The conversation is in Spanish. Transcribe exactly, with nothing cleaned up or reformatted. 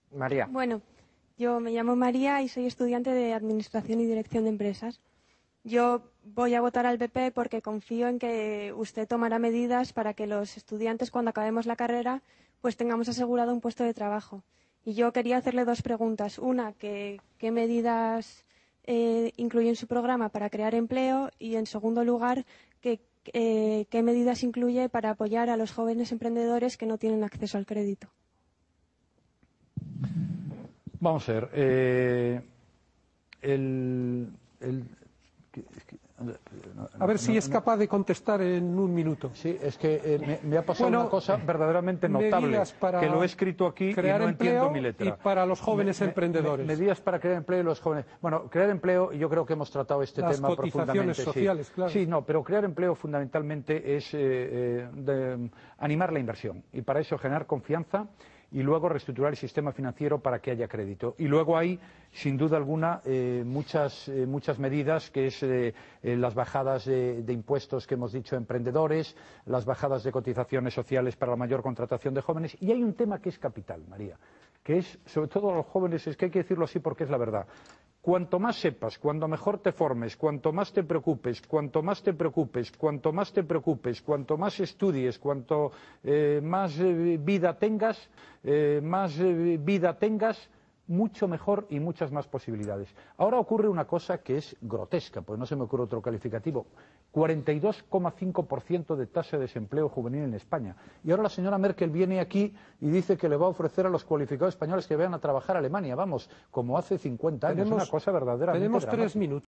María. Bueno, yo me llamo María y soy estudiante de Administración y Dirección de Empresas. Yo voy a votar al P P porque confío en que usted tomará medidas para que los estudiantes, cuando acabemos la carrera, pues tengamos asegurado un puesto de trabajo. Y yo quería hacerle dos preguntas. Una, que, ¿qué medidas eh, incluye en su programa para crear empleo? Y, en segundo lugar, que, eh, ¿qué medidas incluye para apoyar a los jóvenes emprendedores que no tienen acceso al crédito? Vamos a ver. Eh, el, el, A ver si es capaz de contestar en un minuto. Sí, es que eh, me, me ha pasado Bueno, una cosa verdaderamente notable, para que lo he escrito aquí y crear no entiendo empleo mi letra. y para los jóvenes Me- me- emprendedores. me- medidas para crear empleo y los jóvenes. Bueno, crear empleo, y yo creo que hemos tratado este Las tema cotizaciones profundamente. sociales, sí. claro. Sí, no, pero crear empleo fundamentalmente es eh, eh, de, animar la inversión y para eso generar confianza y luego reestructurar el sistema financiero para que haya crédito. Y luego hay, sin duda alguna, eh, muchas, eh, muchas medidas, que es eh, eh, las bajadas de, de impuestos que hemos dicho a emprendedores, las bajadas de cotizaciones sociales para la mayor contratación de jóvenes. Y hay un tema que es capital, María, que es, sobre todo a los jóvenes, es que hay que decirlo así porque es la verdad. Cuanto más sepas, cuanto mejor te formes, cuanto más te preocupes, cuanto más te preocupes, cuanto más te preocupes, cuanto más estudies, cuanto eh, más eh, vida tengas, eh, más eh, vida tengas, mucho mejor y muchas más posibilidades. Ahora ocurre una cosa que es grotesca, pues no se me ocurre otro calificativo. cuarenta y dos coma cinco por ciento de tasa de desempleo juvenil en España. Y ahora la señora Merkel viene aquí y dice que le va a ofrecer a los cualificados españoles que vayan a trabajar a Alemania. Vamos, como hace cincuenta años, Tenemos, una cosa verdaderamente tenemos dramática. tres minutos.